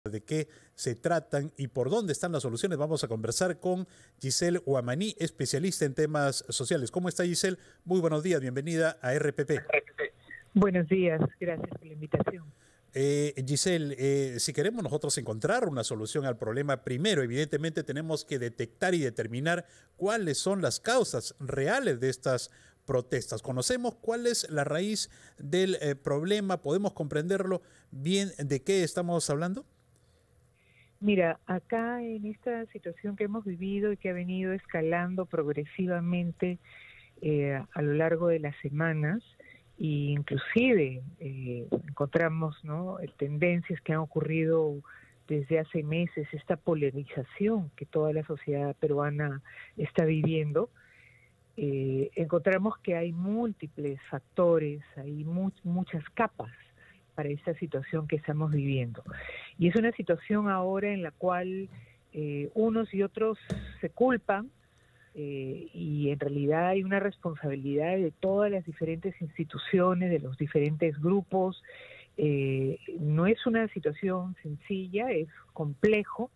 de qué se tratan y por dónde están las soluciones. Vamos a conversar con Giselle Huamaní, especialista en temas sociales. ¿Cómo está, Giselle? Muy buenos días, bienvenida a RPP. Buenos días, gracias por la invitación. Giselle, si queremos nosotros encontrar una solución al problema, primero, evidentemente, tenemos que detectar y determinar cuáles son las causas reales de estas protestas. Conocemos cuál es la raíz del problema, podemos comprenderlo bien de qué estamos hablando. Mira, acá en esta situación que hemos vivido y que ha venido escalando progresivamente a lo largo de las semanas, e inclusive encontramos, ¿no?, tendencias que han ocurrido desde hace meses, esta polarización que toda la sociedad peruana está viviendo. Encontramos que hay múltiples factores, hay muchas capas para esta situación que estamos viviendo. Y es una situación ahora en la cual unos y otros se culpan, y en realidad hay una responsabilidad de todas las diferentes instituciones, de los diferentes grupos. No es una situación sencilla, es complejo,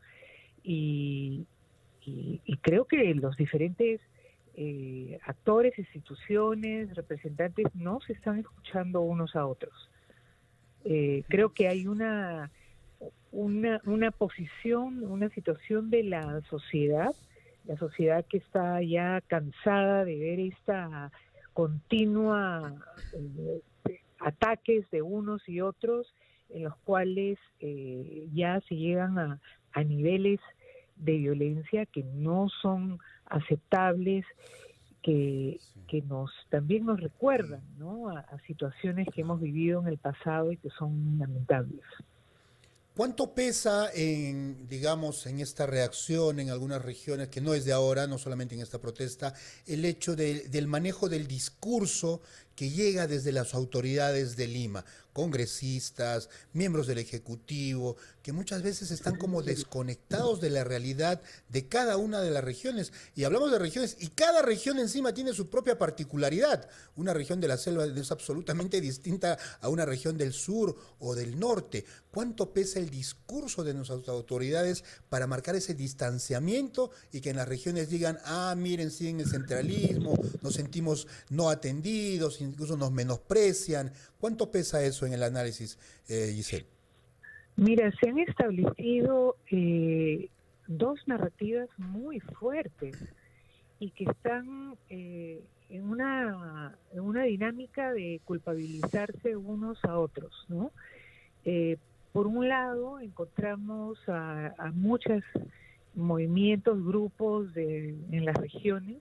y creo que los diferentes actores, instituciones, representantes no se están escuchando unos a otros. Creo que hay una posición, una situación de la sociedad que está ya cansada de ver esta continua ataques de unos y otros, en los cuales ya se llegan a niveles de violencia que no son aceptables, que también nos recuerdan, ¿no?, a situaciones que hemos vivido en el pasado y que son lamentables. ¿Cuánto pesa digamos, en esta reacción en algunas regiones, que no es de ahora, no solamente en esta protesta, el hecho del manejo del discurso que llega desde las autoridades de Lima, congresistas, miembros del Ejecutivo, que muchas veces están como desconectados de la realidad de cada una de las regiones? Y hablamos de regiones, y cada región encima tiene su propia particularidad. Una región de la selva es absolutamente distinta a una región del sur o del norte. ¿Cuánto pesa el discurso de nuestras autoridades para marcar ese distanciamiento y que en las regiones digan, miren, siguen el centralismo, nos sentimos no atendidos, incluso nos menosprecian? ¿Cuánto pesa eso en el análisis, Giselle? Mira, se han establecido dos narrativas muy fuertes y que están en una dinámica de culpabilizarse unos a otros, ¿no? Por un lado, encontramos a muchos movimientos, grupos en las regiones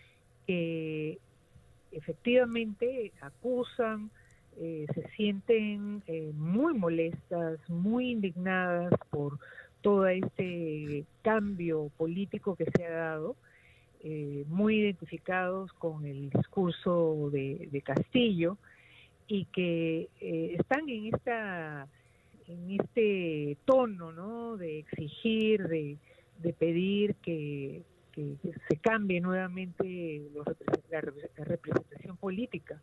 que efectivamente acusan, se sienten muy molestas, muy indignadas por todo este cambio político que se ha dado, muy identificados con el discurso de Castillo, y que están en este tono, ¿no?, de exigir, de pedir que se cambie nuevamente la representación política.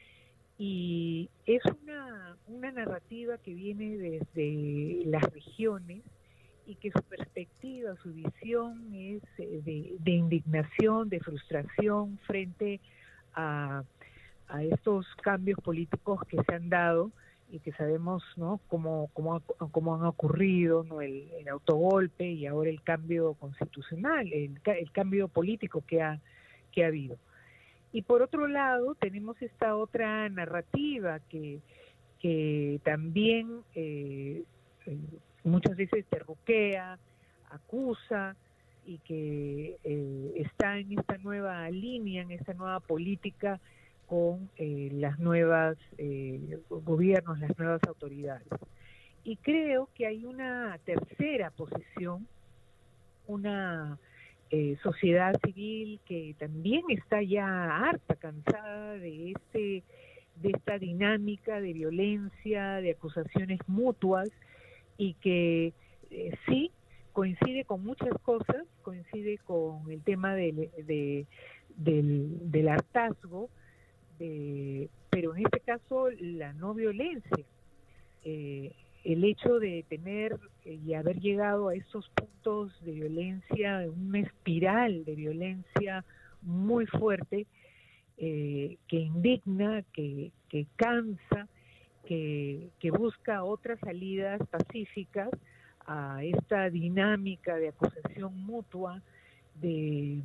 Y es una narrativa que viene desde las regiones y que su perspectiva, su visión es de indignación, de frustración frente a estos cambios políticos que se han dado y que sabemos, ¿no?, cómo han ocurrido, ¿no?, el autogolpe y ahora el cambio constitucional, el cambio político que ha habido. Y por otro lado tenemos esta otra narrativa que también muchas veces terruquea, acusa, y que está en esta nueva línea, en esta nueva política con las nuevas gobiernos, las nuevas autoridades. Y creo que hay una tercera posición, una sociedad civil que también está ya harta, cansada de esta dinámica de violencia, de acusaciones mutuas, y que sí coincide con muchas cosas, coincide con el tema del hartazgo, pero en este caso la no violencia. el hecho de tener y haber llegado a estos puntos de violencia, una espiral de violencia muy fuerte, que indigna, que cansa, que busca otras salidas pacíficas a esta dinámica de acusación mutua, de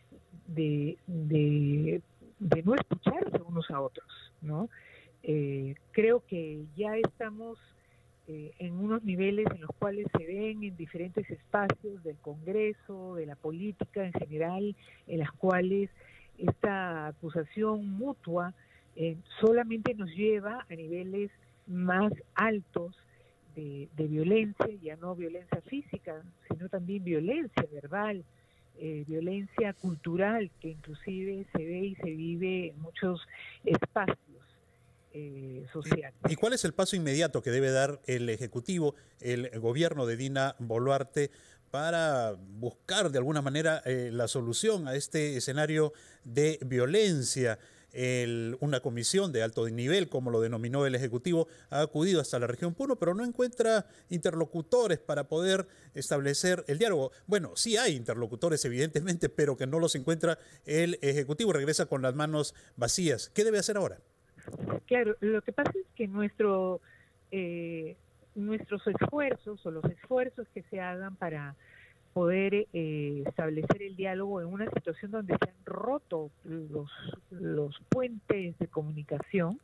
no escucharse unos a otros, ¿no? Creo que ya estamos en unos niveles en los cuales se ven en diferentes espacios del Congreso, de la política en general, en las cuales esta acusación mutua solamente nos lleva a niveles más altos de violencia, ya no violencia física, sino también violencia verbal, violencia cultural, que inclusive se ve y se vive en muchos espacios sociales. ¿Y cuál es el paso inmediato que debe dar el Ejecutivo, el gobierno de Dina Boluarte, para buscar de alguna manera la solución a este escenario de violencia? Una comisión de alto nivel, como lo denominó el Ejecutivo, ha acudido hasta la región Puno, pero no encuentra interlocutores para poder establecer el diálogo. Bueno, sí hay interlocutores, evidentemente, pero que no los encuentra el Ejecutivo, regresa con las manos vacías. ¿Qué debe hacer ahora? Claro, lo que pasa es que nuestros esfuerzos o los esfuerzos que se hagan para poder establecer el diálogo en una situación donde se han roto los puentes de comunicación,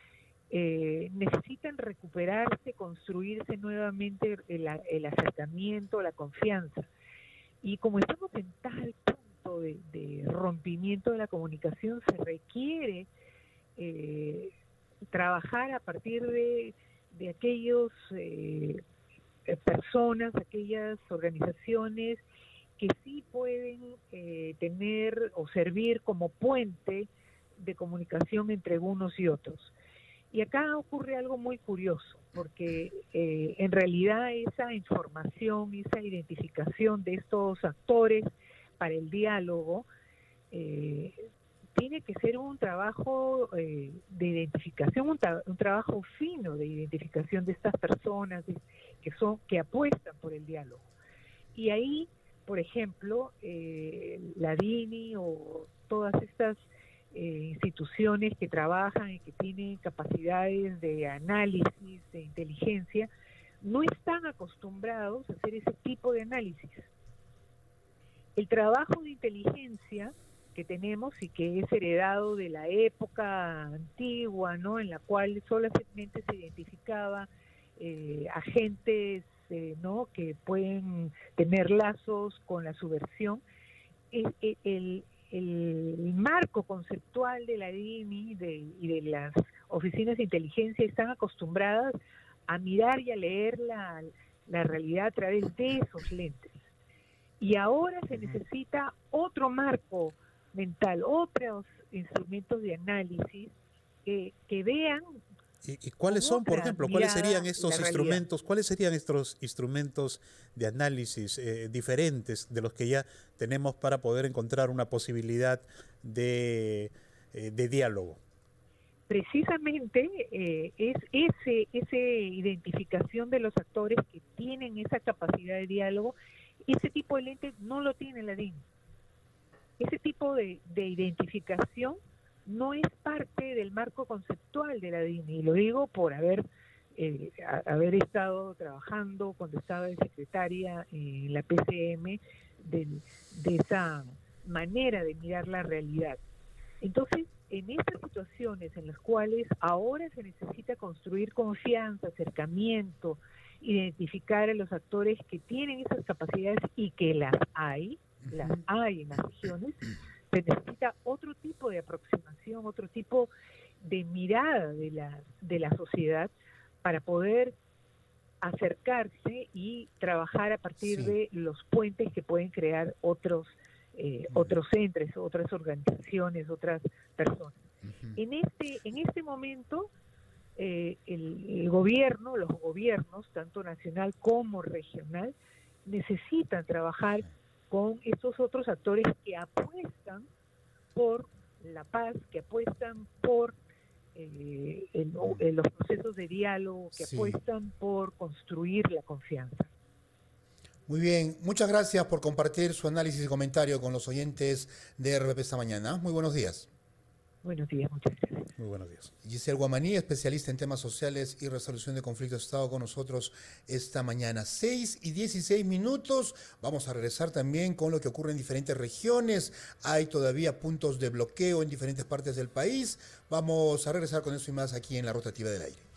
necesitan recuperarse, construirse nuevamente el acercamiento, la confianza. Y como estamos en tal punto de rompimiento de la comunicación, se requiere trabajar a partir de aquellos personas, aquellas organizaciones que sí pueden tener o servir como puente de comunicación entre unos y otros. Y acá ocurre algo muy curioso, porque en realidad esa información, esa identificación de estos actores para el diálogo, tiene que ser un trabajo de identificación, un trabajo fino de identificación de estas personas que apuestan por el diálogo. Y ahí, por ejemplo, la DINI o todas estas instituciones que trabajan y que tienen capacidades de análisis, de inteligencia, no están acostumbrados a hacer ese tipo de análisis. El trabajo de inteligencia que tenemos y que es heredado de la época antigua, ¿no?, en la cual solamente se identificaba agentes ¿no?, que pueden tener lazos con la subversión. El marco conceptual de la DINI y de las oficinas de inteligencia están acostumbradas a mirar y a leer la realidad a través de esos lentes. Y ahora se necesita otro marco mental, otros instrumentos de análisis que vean. ¿Y cuáles son, por ejemplo, cuáles serían estos instrumentos, cuáles serían estos instrumentos de análisis diferentes de los que ya tenemos para poder encontrar una posibilidad de diálogo? Precisamente es esa identificación de los actores que tienen esa capacidad de diálogo. Ese tipo de lentes no lo tiene la DIN. Ese tipo de identificación no es parte del marco conceptual de la DIN, y lo digo por haber estado trabajando cuando estaba de secretaria en la PCM de esa manera de mirar la realidad. Entonces, en estas situaciones en las cuales ahora se necesita construir confianza, acercamiento, identificar a los actores que tienen esas capacidades y que las hay en las regiones, se necesita otro tipo de aproximación, otro tipo de mirada de la sociedad para poder acercarse y trabajar a partir de los puentes que pueden crear otros entes, otras organizaciones, otras personas. En este momento, el gobierno, los gobiernos, tanto nacional como regional, necesitan trabajar con estos otros actores que apuestan por la paz, que apuestan por los procesos de diálogo que Sí. apuestan por construir la confianza. Muy bien, muchas gracias por compartir su análisis y comentario con los oyentes de RPP esta mañana. Muy buenos días. Buenos días, muchas gracias. Muy buenos días. Giselle Guamaní, especialista en temas sociales y resolución de conflictos, ha estado con nosotros esta mañana. 6:16. Vamos a regresar también con lo que ocurre en diferentes regiones. Hay todavía puntos de bloqueo en diferentes partes del país. Vamos a regresar con eso y más aquí en La Rotativa del Aire.